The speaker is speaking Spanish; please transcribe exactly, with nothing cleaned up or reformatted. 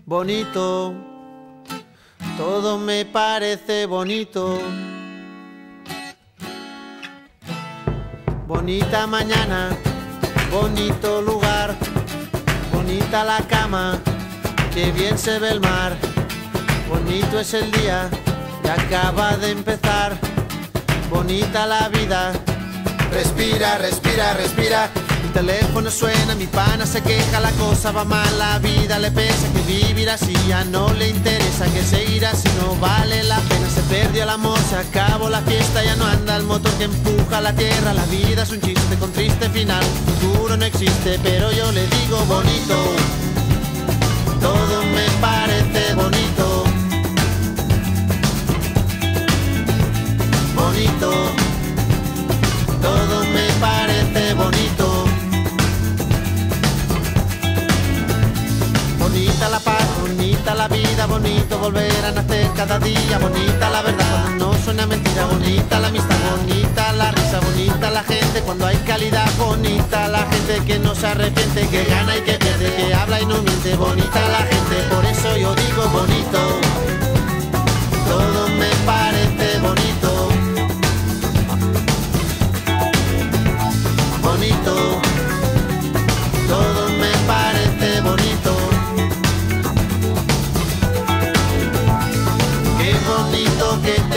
bonito, todo me parece bonito. Bonita mañana, bonito lugar, bonita la cama, que bien se ve el mar. Bonito es el día que acaba de empezar, bonita la vida. Respira, respira, respira. Mi teléfono suena, mi pana se queja, la cosa va mal, la vida le pesa, que vivir así ya no le interesa, que seguir así no vale la pena. Se perdió el amor, se acabó la fiesta, ya no anda el motor que empuja la tierra. La vida es un chiste con triste final, futuro no existe, pero yo le digo bonito, todo me parece bonito. Bonito, todo me parece bonito. Bonita la paz, bonita la vida, bonito volver a nacer cada día. Bonita la verdad cuando no suena mentira, bonita la amistad, bonita la risa, bonita la gente cuando hay calidad. Bonita la gente que no se arrepiente, que gana y que pierde, que habla y no miente. Bonita la gente, por eso yo digo bonito, todo me parece bonito. Bonito, todo me parece bonito. Qué bonito que